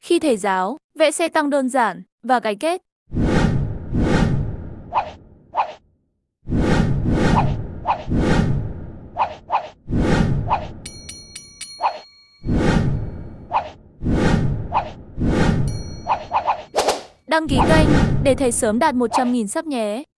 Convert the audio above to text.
Khi thầy giáo vẽ xe tăng đơn giản và cái kết. Đăng ký kênh để thầy sớm đạt 100.000 sub nhé.